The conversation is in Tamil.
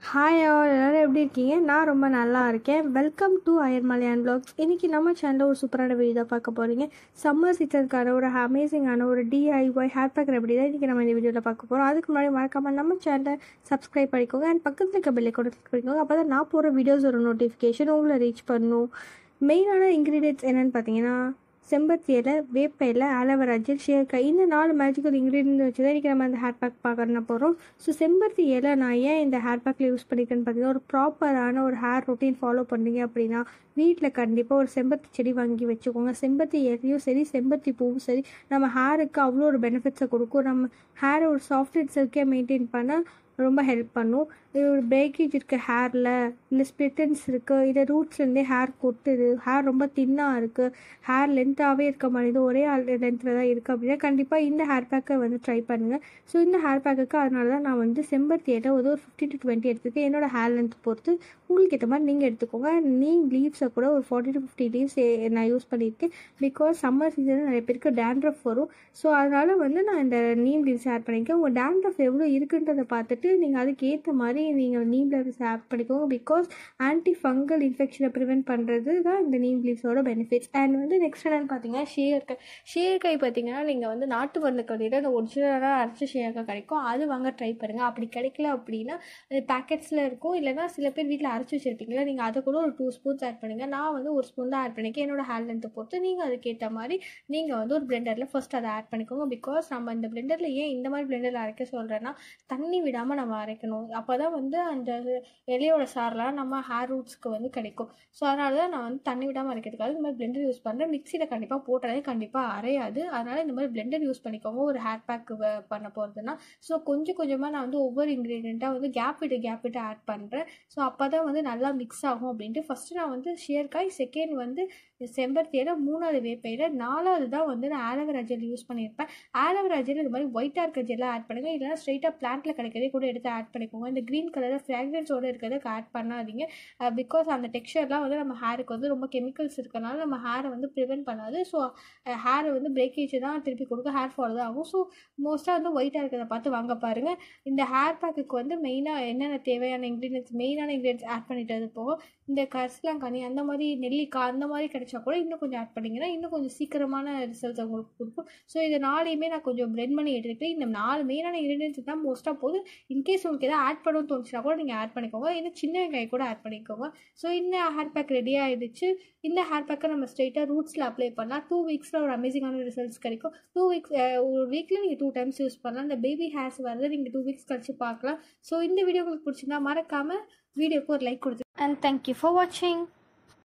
ஹாய் ஆல் எல்லோரும் எப்படி இருக்கீங்க? நான் ரொம்ப நல்லா இருக்கேன். Welcome to Ayarmalaiyan vlogs. இன்றைக்கி நம்ம சேனலில் ஒரு சூப்பரான வீடியோ பார்க்க போகிறீங்க. சம்மர் சீசனுக்கான ஒரு அமேசிங்கான ஒரு டிஐஒய் ஹேர் பேக்கர் எப்படி தான் இன்றைக்கி நம்ம இந்த வீடியோவில் பார்க்க போகிறோம். அதுக்கு முன்னாடி மறக்காமல் நம்ம சேனலை சப்ஸ்கிரைப் பண்ணிக்கோங்க அண்ட் பக்கத்தில் இருக்க பெல்லை கூட கிளிக் பண்ணிக்கோங்க. அப்போ தான் நான் போகிற வீடியோஸ் ஒரு நோட்டிஃபிகேஷன் உங்களை ரீச் பண்ணணும். மெயினான இன்க்ரீடியன்ட்ஸ் என்னென்னு பார்த்தீங்கன்னா செம்பருத்தி இலை, வேப்ப இலை, ஆலோவேரா ஜெல், ஷேர்க்காய், இந்த 4 மேஜிக்கல் இன்க்ரீடியன்ட் வச்சு தான் இன்றைக்கி நம்ம அந்த ஹேர் பேக் பார்க்கறன போகிறோம். ஸோ செம்பருத்தி இலை நான் ஏன் இந்த ஹேர் பேக்கில் யூஸ் பண்ணிக்கிறேன்னு பார்த்தீங்கன்னா, ஒரு ப்ராப்பரான ஒரு ஹேர் ரொட்டீன் ஃபாலோ பண்ணுறீங்க அப்படின்னா வீட்டில் கண்டிப்பாக ஒரு செம்பருத்தி செடி வாங்கி வச்சுக்கோங்க. செம்பருத்தி இலையும் சரி, செம்பருத்தி பூவும் சரி, நம்ம ஹேருக்கு அவ்வளோ ஒரு பெனிஃபிட்ஸை கொடுக்கும். நம்ம ஹேரை ஒரு சாஃப்ட் அண்ட் சில்கியாக மெயின்டைன் பண்ண ரொம்ப ஹெல்ப் பண்ணும். இது ஒரு பிரேக்கேஜ் இருக்க ஹேரில், இல்லை ஸ்ப்ளிட்டன்ஸ் இருக்குது, இல்லை ரூட்ஸ்லேருந்தே ஹேர் கொட்டுது, ஹேர் ரொம்ப தின்னாக இருக்குது, ஹேர் லென்த்தாகவே இருக்க மாதிரி ஒரே லென்த்தில் தான் இருக்குது அப்படின்னா கண்டிப்பாக இந்த ஹேர் பேக்கை ட்ரை பண்ணுங்கள். ஸோ இந்த ஹேர் பேக்குக்கு அதனால தான் நான் செம்பருத்தி இலை ஒரு 15 to 20 எடுத்துக்கேன். என்னோடய ஹேர் லென்த் பொறுத்து உங்களுக்கு ஏற்ற மாதிரி நீங்கள் எடுத்துக்கோங்க. நீம் லீவ்ஸை கூட ஒரு 40 to 50 லீவ்ஸ் நான் யூஸ் பண்ணியிருக்கேன். பிகாஸ் சம்மர் சீசனில் நிறைய பேருக்கு டேண்ட்ரஃப் வரும். ஸோ அதனால் நான் இந்த நீம் லீவ்ஸ் ஆட் பண்ணியிருக்கேன். உங்கள் டேண்ட்ரஃப் எவ்வளோ இருக்குன்றதை பார்த்துட்டு நீங்கள் அதுக்கு ஏற்ற மாதிரி நீங்கள் நீம் லீவ்ஸ் ஆட் பண்ணிக்கோங்க. பிகாஸ் ஆன்டி ஃபங்கல் இன்ஃபெக்ஷனை ப்ரிவென்ட் பண்ணுறது தான் இந்த நீம் லீவ்ஸோட பெனிஃபிட்ஸ். அண்ட் நெக்ஸ்ட் என்னென்னு பார்த்தீங்கன்னா ஷேர்க்காய் பார்த்தீங்கன்னா நீங்கள் நாட்டு மருந்து கடையில் அந்த ஒரிஜினலாக அரைச்ச ஷேர்க்காய் கிடைக்கும். அது வாங்க ட்ரை பண்ணுங்கள். அப்படி கிடைக்கல அப்படின்னா அது பேக்கெட்ஸில் இருக்கும். இல்லைனா சில பேர் வீட்டில் அரைச்சி வச்சுருப்பீங்களா, நீங்கள் அதை கூட ஒரு 2 ஸ்பூன்ஸ் ஆட் பண்ணுங்கள். நான் 1 ஸ்பூன் தான் ஆட் பண்ணிக்கேன். என்னோடய ஹேர் லென்த்தை பொறுத்து நீங்கள் அதுக்கேற்ற மாதிரி நீங்கள் ஒரு பிளெண்டரில் ஃபர்ஸ்ட் அதை ஆட் பண்ணிக்கோங்க. பிகாஸ் நம்ம இந்த பிளெண்டரில் ஏன் இந்த மாதிரி பிளெண்டரில் அரைக்க சொல்கிறேன்னா, தண்ணி விடாமல் நம்ம அரைக்கணும். அப்போ தான் அந்த இலையோட சாரெலாம் நம்ம ஹேர் ரூட்ஸ்க்கு கிடைக்கும். ஸோ அதனால தான் நான் தண்ணி விடாமல் அரைக்கிறதுக்காக இந்த மாதிரி பிளெண்டர் யூஸ் பண்ணுறேன். மிக்சியில் கண்டிப்பாக போட்டாலே கண்டிப்பாக அரையாது. அதனால் இந்த மாதிரி பிளெண்டர் யூஸ் பண்ணிக்கோங்க ஒரு ஹேர் பேக் பண்ண போகிறதுனா. ஸோ கொஞ்சம் கொஞ்சமாக நான் ஒவ்வொரு இன்க்ரீடியண்ட்டாக கேப் விட்டு ஆட் பண்ணுறேன். ஸோ அப்போ தான் நல்லா மிக்ஸ் ஆகும் அப்படின்ட்டு. ஃபஸ்ட்டு நான் ஷேர்க்காய், செகண்ட் செம்பருத்தி இலை, 3வது வேப்ப இலை, 4வது தான் நான் ஆலோவேரா ஜெல் யூஸ் பண்ணியிருப்பேன். ஆலோவேரா ஜெல் இது மாதிரி ஒயிட்டாக இருக்க ஜெல்லாம் ஆட் பண்ணுங்கள். இல்லைனா ஸ்ட்ரெயிட்டாக பிளான்ட்டில் கிடைக்கிறதே கூட எடுத்து ஆட் பண்ணிக்கோங்க. இந்த க்ரீன் கலரில் ஃப்ராக்ரன்ஸோடு இருக்கிறதுக்கு ஆட் பண்ணாதீங்க. பிகாஸ் அந்த டெக்ஸ்சர்லாம் நம்ம ஹேருக்கு ரொம்ப கெமிக்கல்ஸ் இருக்கனால நம்ம ஹேரை ப்ரிவென்ட் பண்ணாது. ஸோ ஹேர் பிரேக்கேஜ் தான் திருப்பி கொடுக்க, ஹேர் ஃபால் தான் ஆகும். ஸோ மோஸ்ட்டாக ஒயிட்டாக இருக்கிறத பார்த்து வாங்க பாருங்கள். இந்த ஹேர் பேக்குக்கு மெயினாக என்னென்ன தேவையான மெயினான இன்க்ரீடியன்ஸ் ஆட் பண்ணிட்டது போக இந்த கரிசலாங்கண்ணி அந்த மாதிரி நெல்லிக்காய் அந்த மாதிரி கிடைச்சா கூட இன்னும் கொஞ்சம் ஆட் பண்ணிங்கன்னா இன்னும் கொஞ்சம் சீக்கிரமான ரிசல்ட்ஸ் உங்களுக்கு கொடுக்கும். ஸோ இது 4யுமே நான் கொஞ்சம் பிளெண்ட் பண்ணி எடுத்துக்கிட்டு இந்த 4 மெயினான இன்க்ரீடியன்ஸ் தான் மோஸ்ட்டாக போது. இன்கேஸ் உங்களுக்கு எதாவது ஆட் பண்ணணும்னு தோணுச்சுன்னா கூட நீங்கள் ஆட் பண்ணிக்கோங்க. இன்னும் சின்ன வெங்காயம் கூட ஆட் பண்ணிக்கோங்க. ஸோ இந்த ஹேர் பேக் ரெடி ஆகிடுச்சு. இந்த ஹேர் பேக்கை நம்ம ஸ்ட்ரெயிட்டாக ரூட்ஸில் அப்ளை பண்ணலாம். 2 வீக்ஸில் ஒரு அமேசிங்கான ரிசல்ட்ஸ் கிடைக்கும். 2 வீக்ஸ் ஒரு வீக்கில் நீங்கள் 2 டைம்ஸ் யூஸ் பண்ணலாம். இந்த பேபி ஹேர்ஸ் வரதை நீங்கள் 2 வீக்ஸ் கழிச்சு பார்க்கலாம். ஸோ இந்த வீடியோ உங்களுக்கு பிடிச்சிருந்தா மறக்காமல் வீடியோக்கு ஒரு லைக் கொடுத்து. And thank you for watching.